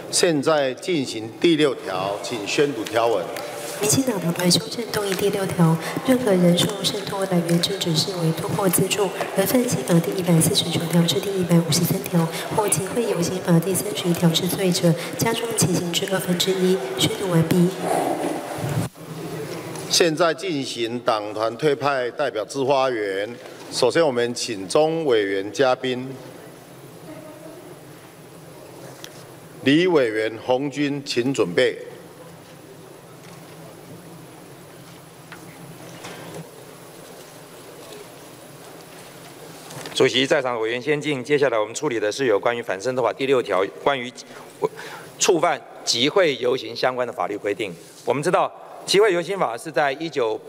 现在进行第6条，请宣读条文。 民进党党团修正动议第6条，任何人受渗透来源之指示委托或资助，而犯刑法第149条至第153条或集会游行法第31条之罪者，加重其刑之1/2。宣读完毕。 现在进行党团推派代表质发言。首先，我们请钟委员嘉宾。 李委员洪军，请准备。 主席，在场委员先进。接下来我们处理的是有关于反渗透法第6条关于触犯集会游行相关的法律规定。我们知道，集会游行法是在1986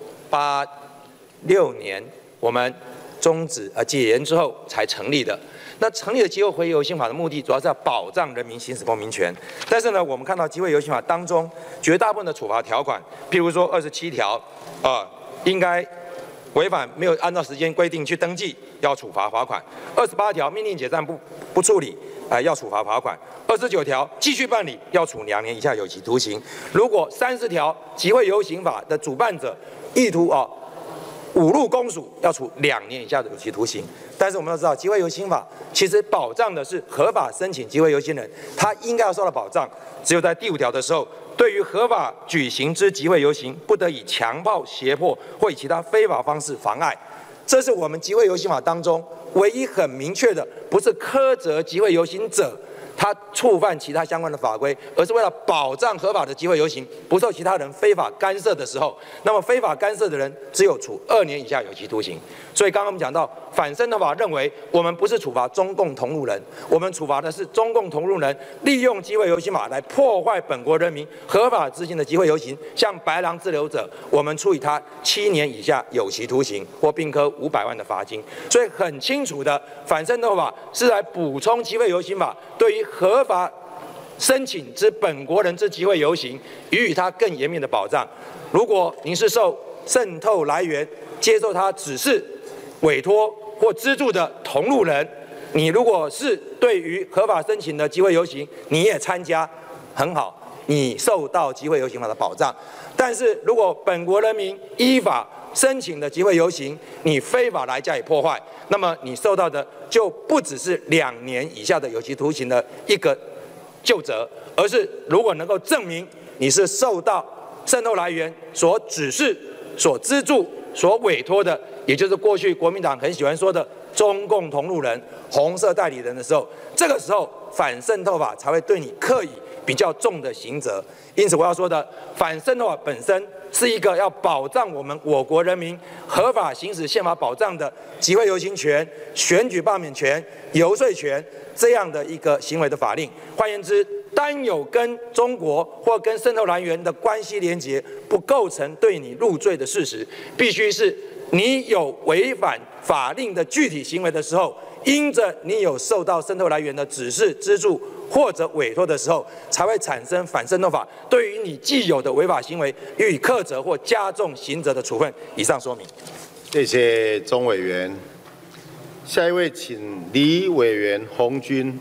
年我们解严之后才成立的。 那成立的集会游行法的目的，主要是要保障人民行使公民权。但是呢，我们看到集会游行法当中绝大部分的处罚条款，譬如说27条，应该违反没有按照时间规定去登记，要处罚罚款；28条命令解散不处理，要处罚罚款；29条继续办理，要处2年以下有期徒刑。如果30条集会游行法的主办者意图侮辱公署，要处2年以下的有期徒刑。但是我们都知道，集会游行法其实保障的是合法申请集会游行人，他应该要受到保障。只有在第5条的时候，对于合法举行之集会游行，不得以强暴、胁迫或以其他非法方式妨碍。这是我们集会游行法当中唯一很明确的，不是苛责集会游行者。 他触犯其他相关的法规，而是为了保障合法的集会游行不受其他人非法干涉的时候，那么非法干涉的人只有处2年以下有期徒刑。所以刚刚我们讲到反渗透法认为，我们不是处罚中共同路人，我们处罚的是中共同路人利用集会游行法来破坏本国人民合法执行的集会游行，像白狼滞留者，我们处以他7年以下有期徒刑或并科500万的罚金。所以很清楚的，反渗透法是来补充集会游行法对于 合法申请之本国人之集会游行，予以他更严密的保障。如果您是受渗透来源接受他指示、委托或资助的同路人，你如果是对于合法申请的集会游行，你也参加，很好，你受到集会游行法的保障。但是如果本国人民依法申请的集会游行，你非法来加以破坏，那么你受到的就不只是2年以下的有期徒刑的一个究责，而是如果能够证明你是受到渗透来源所指示、所资助、所委托的，也就是过去国民党很喜欢说的中共同路人、红色代理人的时候，这个时候反渗透法才会对你课以比较重的刑责。因此，我要说的反渗透法本身是一个要保障我国人民合法行使宪法保障的集会游行权、选举罢免权、游说权这样的一个行为的法令。换言之，单有跟中国或跟渗透来源的关系连结不构成对你入罪的事实，必须是你有违反法令的具体行为的时候，因着你有受到渗透来源的指示、资助或者委托的时候，才会产生反渗透法对于你既有的违法行为予以苛责或加重刑责的处分。以上说明。 谢谢钟委员。下一位，请李委员洪军。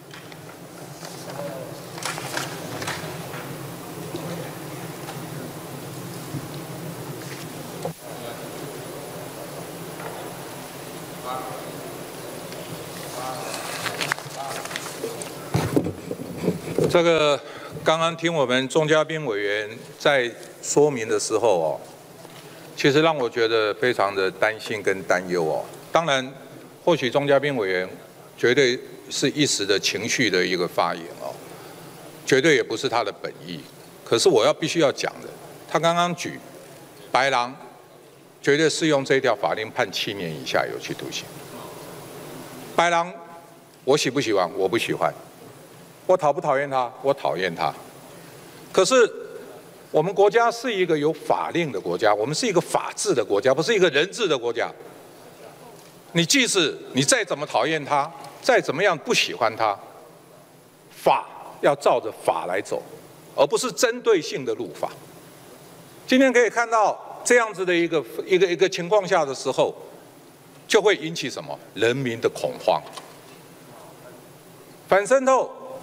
这个刚刚听我们钟嘉宾委员在说明的时候其实让我觉得非常的担心跟担忧当然，或许钟嘉宾委员绝对是一时的情绪的一个发言绝对也不是他的本意。可是我必须要讲的，他刚刚举白狼绝对适用这条法令判7年以下有期徒刑。白狼，我喜不喜欢？我不喜欢。我讨不讨厌他？我讨厌他。可是我们国家是一个有法令的国家，我们是一个法治的国家，不是一个人治的国家。你即使你再怎么讨厌他，再怎么样不喜欢他，法要照着法来走，而不是针对性的入法。今天可以看到这样子的一个情况下的时候，就会引起什么？人民的恐慌。反渗透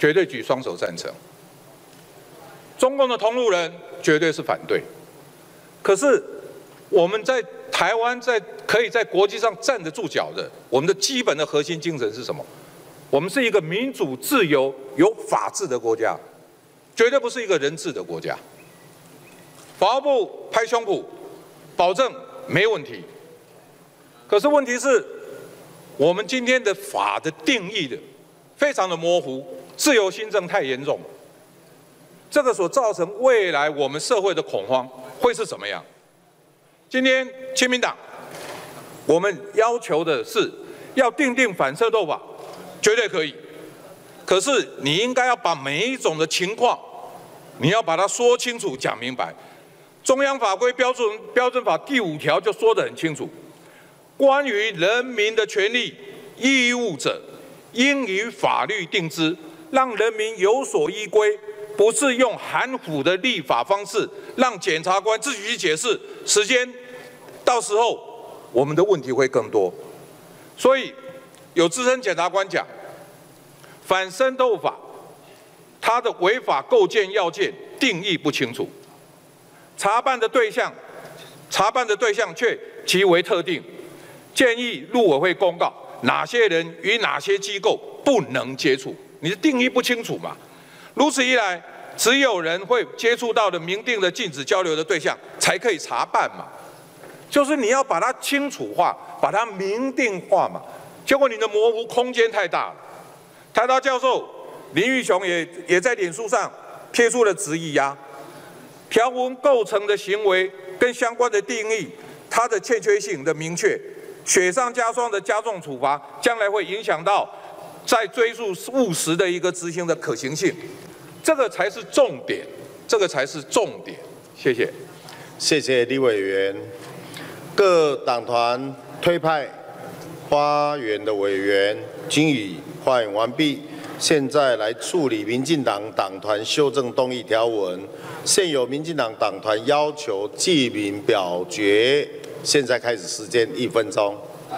绝对举双手赞成。中共的同路人绝对是反对。可是我们在台湾可以在国际上站得住脚的，我们的基本的核心精神是什么？我们是一个民主、自由、有法治的国家，绝对不是一个人治的国家。法务部拍胸脯，保证没问题。可是问题是，我们今天的法的定义的非常的模糊，自由新政太严重，这个所造成未来我们社会的恐慌会是怎么样？今天亲民党，我们要求的是要订定反渗透法，绝对可以。可是你应该要把每一种的情况，你要把它说清楚、讲明白。中央法规标准法第5条就说得很清楚。关于人民的权利义务者，应于法律定之，让人民有所依归，不是用含糊的立法方式，让检察官自己去解释，时间到时候我们的问题会更多。所以有资深检察官讲，反渗透法它的违法构建要件定义不清楚，查办的对象却极为特定。建议陆委会公告哪些人与哪些机构不能接触，你的定义不清楚嘛？如此一来，只有人会接触到的明定的禁止交流的对象才可以查办嘛。就是你要把它清楚化，把它明定化嘛。结果你的模糊空间太大了。台大教授林玉雄也在脸书上贴出了质疑啊，条文构成的行为跟相关的定义，它的欠缺性的明确。雪上加霜的加重处罚，将来会影响到在追诉务实的一个执行的可行性，这个才是重点，这个才是重点。谢谢。 谢谢李委员。各党团推派发言的委员均已发言完毕。现在来处理民进党党团修正动议条文。现有民进党党团要求记名表决。现在开始，时间1分钟。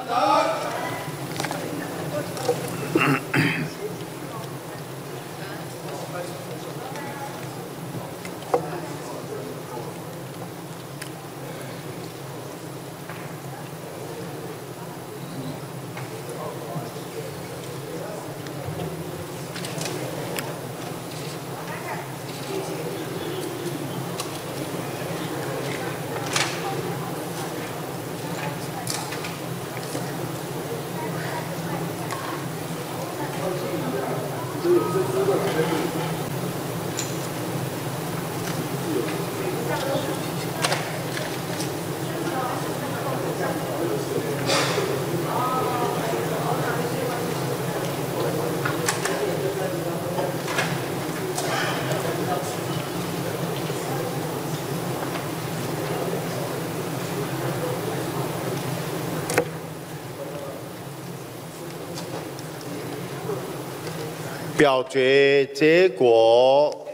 表决结果：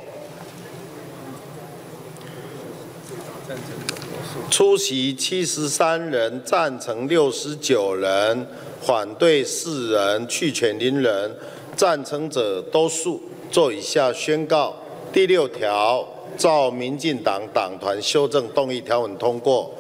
出席73人，赞成69人，反对4人，弃权0人。赞成者多数。做以下宣告：第6条照民进党党团修正动议条文通过。